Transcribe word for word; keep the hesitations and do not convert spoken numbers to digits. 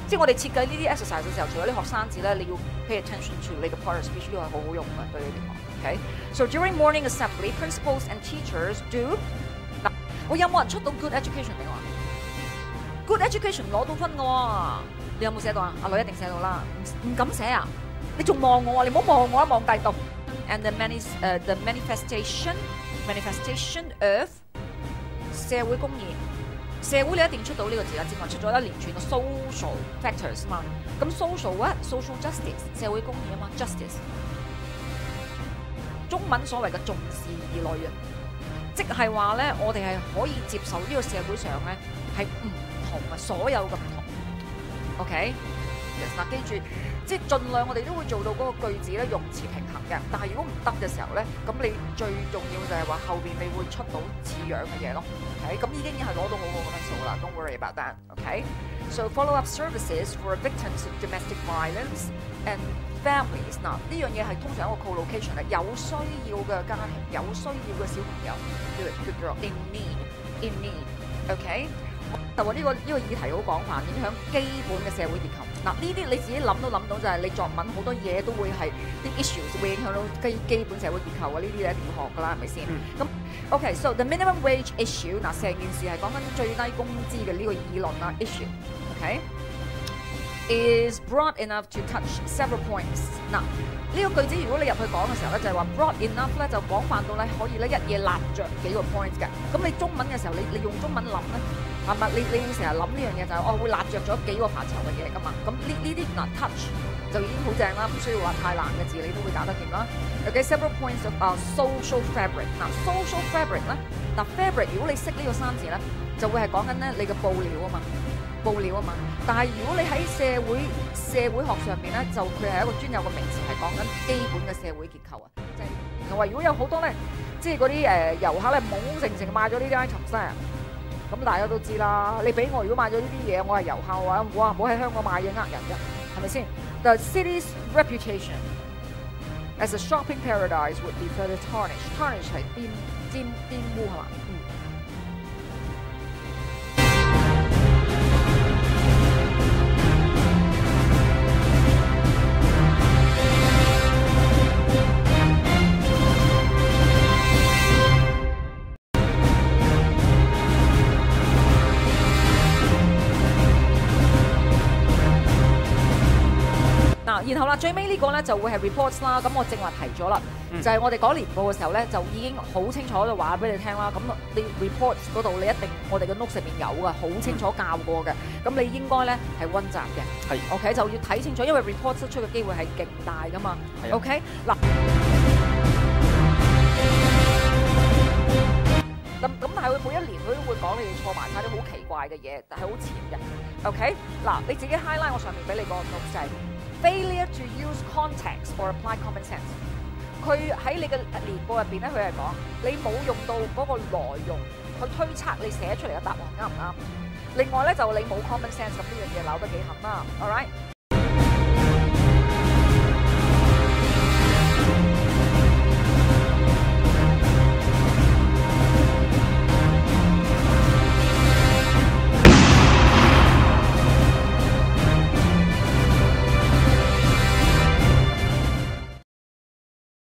即係我哋設計呢啲 exercise 嘅時候，除咗啲學生字咧，你要 pay attention to 你嘅 part of speech 呢個係好好用嘅對你哋講。Okay? So during morning assembly, principals and teachers do 嗱，我有冇人出到 good education 俾我啊 ？Good education 攞到分嘅喎，你有冇寫到啊？阿女一定寫到啦，唔唔敢寫啊！你仲望我啊？你唔好望我啊，望第度。And the many 誒、uh, the manifestation manifestation of 社會公義。社會你一定出到呢個字啦，之外出咗一連串嘅 social factors 嘛。咁 social 啊 social justice 社會公義啊嘛 justice。中文所謂嘅重視義類啊，即係話咧，我哋係可以接受呢個社會上咧係唔同嘅，所有嘅唔同。OK， 嗱、yes, 記住，即係盡量我哋都會做到嗰個句子咧用詞平衡嘅。但係如果唔得嘅時候咧，咁你最重要就係話後邊你會出到似樣嘅嘢咯。OK， 咁已經係攞到好好嘅分數啦。Don't worry about that. OK，so follow-up services for victims of domestic violence and families 嗱，呢樣嘢係通常一個 co-location 嚟，有需要嘅家庭，有需要嘅小朋友 ，good good girl in need in need，OK， 就話呢個呢個議題好廣泛，影響基本嘅社會結構。嗱，呢啲你自己諗都諗到，就係你作文好多嘢都會係啲 issues 會影響到基基本社會結構嘅，呢啲你一定要學㗎啦，係咪先？咁 OK，so the minimum wage issue 嗱，成件事係講緊最低工資嘅呢個議論啦 issue，OK。is broad enough to touch several points。嗱，呢個句子如果你入去講嘅時候咧，就係話 broad enough 咧，就廣泛到咧可以咧一嘢立着幾個 points 嘅。咁你中文嘅時候，你你用中文諗咧，係咪？你你會成日諗呢樣嘢就係我會立着咗幾個範疇嘅嘢噶嘛。咁呢呢啲嗱 touch 就已經好正啦，唔需要話太難嘅字你都會打得掂啦。OK several points of 啊 social fabric。嗱 social fabric 咧，嗱 fabric 如果你識呢個生字咧，就會係講緊咧你嘅布料啊嘛。布料啊嘛，但係如果你喺社會社會學上面咧，就佢係一個專有嘅名詞，係講緊基本嘅社會結構啊。即係我話如果有好多咧，即係嗰啲誒遊客咧懵成成買咗呢啲 items 咧，咁大家都知啦。你俾我如果買咗呢啲嘢，我係遊客嘅話，我話唔好喺香港買嘢呃人嘅，係咪先 ？The city's reputation as a shopping paradise would be further tarnished. Tarnish 係玷玷玷污係嘛？然後啦，最尾呢個咧就會係 reports 啦。咁我正話提咗啦，嗯、就係我哋講年報嘅時候咧，就已經好清楚就話俾你聽啦。咁你 reports 嗰度你一定我哋嘅 notes 入面有嘅，好清楚教過嘅。咁你應該咧係溫習嘅。係 OK 就要睇清楚，因為 reports 出嘅機會係勁大噶嘛。OK 嗱，咁咁但係佢每一年佢都會講你哋錯埋晒啲好奇怪嘅嘢，但係好淺嘅。OK 嗱，你自己 highlight 我上面俾你個 notes 就係。Failure to use context or apply common sense。佢喺你嘅年報入邊咧，佢係講你冇用到嗰個內容去推測你寫出嚟嘅答案啱唔啱。另外咧就你冇 common sense，咁呢樣嘢鬧得幾狠啦。All right。